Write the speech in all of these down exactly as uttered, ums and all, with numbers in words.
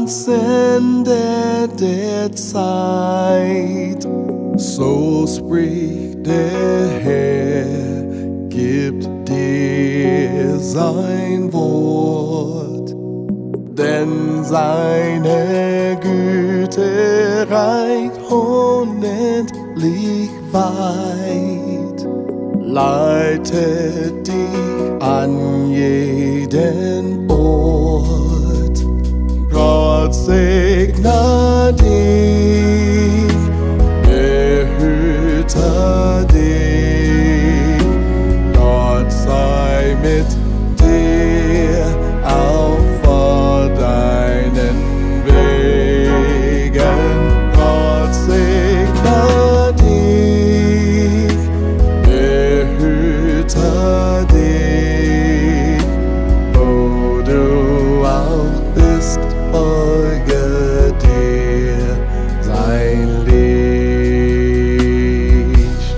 ans Ende der Zeit. So spricht der Herr, gibt dir sein Wort, denn seine Güte reicht unendlich weit, leitet dich an jeden Ort. Gott segne dich, behüte dich, Gott sei mit dir auf all deinen Wegen. Gott segne dich, behüte dich, wo du auch bist, folge dir sein Licht.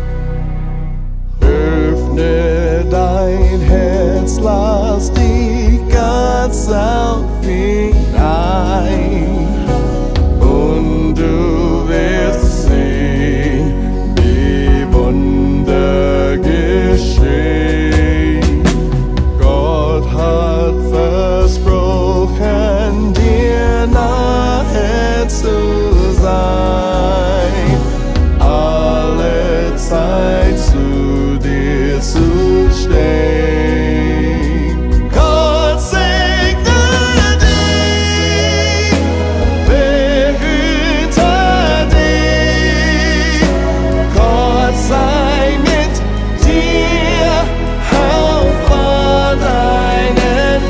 Öffne dein Herz, lass dich ganz auf ihn ein, und du wirst sehen, wie Wunder geschehen. Gott hat versprochen, dir nahe zu sein, alle Zeit zu dir zu stehen. Gott segne dich, behüte dich, Gott sei mit dir auf all deinen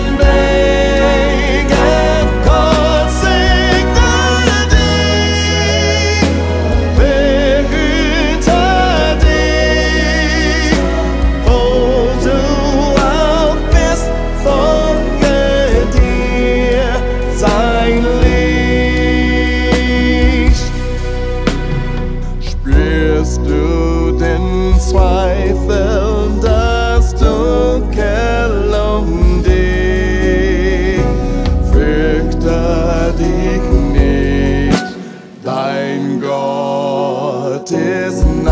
Wegen. Gott segne dich, behüte dich, wo du auch bist, folge dir sein Licht. Spürst du den Zweifel, das Dunkel um dich? Fürchte dich nicht, dein Gott ist nah.